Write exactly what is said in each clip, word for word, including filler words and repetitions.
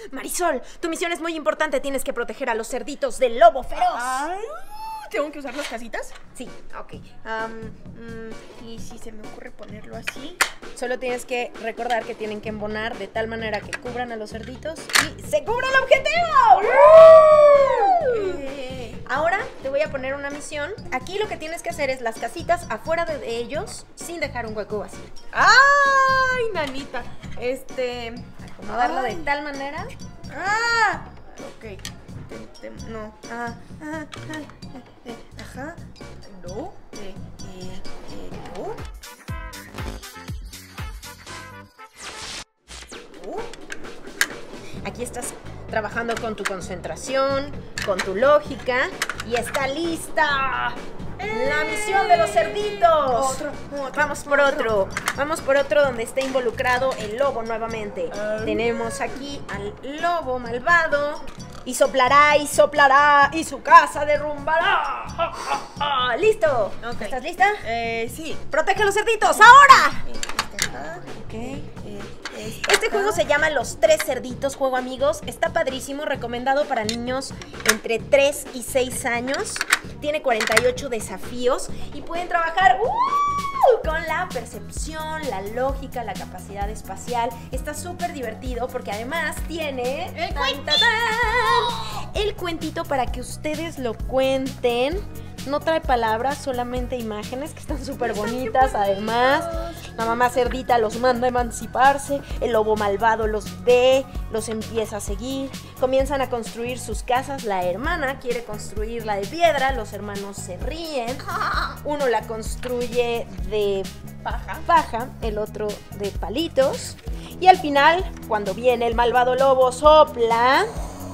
Marisol, tu misión es muy importante. Tienes que proteger a los cerditos del lobo feroz. Ay, ¿tengo que usar las casitas? Sí. Ok. Um, mm, y si se me ocurre ponerlo así. Solo tienes que recordar que tienen que embonar de tal manera que cubran a los cerditos y se cubra el objetivo. Eh. Ahora te voy a poner una misión. Aquí lo que tienes que hacer es las casitas afuera de ellos sin dejar un hueco vacío. ¡Ay, nanita! Este... Acomodarlo Ay. de tal manera. ¡Ah! Ok. Te- te- no. Ah, ah, ah, eh, eh, ajá. No. Eh, eh, eh, no. No. Aquí estás trabajando con tu concentración, con tu lógica y está lista la misión de los cerditos. Otro, otro, Vamos por otro. Vamos por otro donde esté involucrado el lobo nuevamente. Ah. Tenemos aquí al lobo malvado y soplará y soplará y su casa derrumbará. ¡Ja, ja, ja! ¿Listo? Ok. ¿Estás lista? Eh, sí. ¡Protege a los cerditos ahora! Eh, este acá. Ok. Eh, este Este acá. juego se llama Los Tres Cerditos, juego amigos. Está padrísimo, recomendado para niños entre tres y seis años. Tiene cuarenta y ocho desafíos y pueden trabajar ¡uh! con la percepción, la lógica, la capacidad espacial. Está súper divertido porque además tiene ¡El tan, cuentito! tan, tan, el cuentito para que ustedes lo cuenten. No trae palabras, solamente imágenes que están súper bonitas. Además, la mamá cerdita los manda a emanciparse, el lobo malvado los ve, los empieza a seguir, comienzan a construir sus casas, la hermana quiere construirla de piedra, los hermanos se ríen, uno la construye de Paja. paja, el otro de palitos, y al final, cuando viene el malvado lobo, sopla,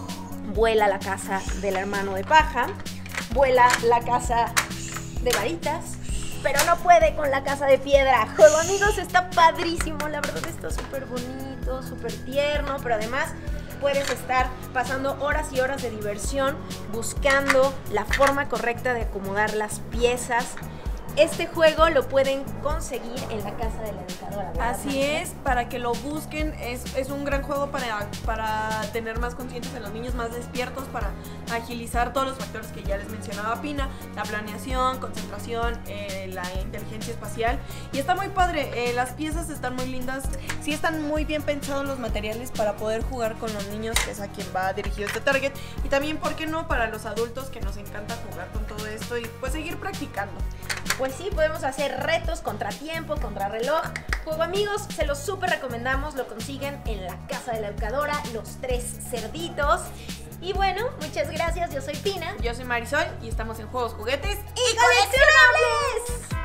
vuela la casa del hermano de paja, vuela la casa de varitas, pero no puede con la casa de piedra. Juego amigos, está padrísimo, la verdad está súper bonito, súper tierno, pero además puedes estar pasando horas y horas de diversión buscando la forma correcta de acomodar las piezas. Este juego lo pueden conseguir en la casa de la educadora, ¿verdad, Así Marisol? es, para que lo busquen, es, es un gran juego para, para tener más conscientes a los niños, más despiertos, para agilizar todos los factores que ya les mencionaba Pina, la planeación, concentración, eh, la inteligencia espacial, y está muy padre, eh, las piezas están muy lindas, sí están muy bien pensados los materiales para poder jugar con los niños, que es a quien va dirigido este target, y también, ¿por qué no?, para los adultos que nos encanta jugar con todo esto y pues seguir practicando. Pues sí, podemos hacer retos, contratiempo, contrarreloj. Juego amigos, se los súper recomendamos, lo consiguen en la casa de la educadora, Los Tres Cerditos. Y bueno, muchas gracias, yo soy Pina. Yo soy Marisol y estamos en Juegos, Juguetes ¡Y coleccionables!